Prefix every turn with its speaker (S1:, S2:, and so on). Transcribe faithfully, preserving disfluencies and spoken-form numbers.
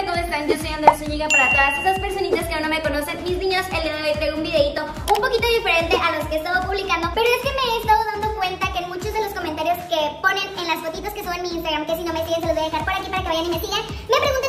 S1: ¿cómo están? Yo soy Andrea Zúñiga. Para todas esas personitas que aún no me conocen, mis niños, el día de hoy traigo un videito un poquito diferente a los que he estado publicando. Pero es que me he estado dando cuenta que en muchos de los comentarios que ponen en las fotitos que subo en mi Instagram, que si no me siguen se los voy a dejar por aquí para que vayan y me sigan, me preguntan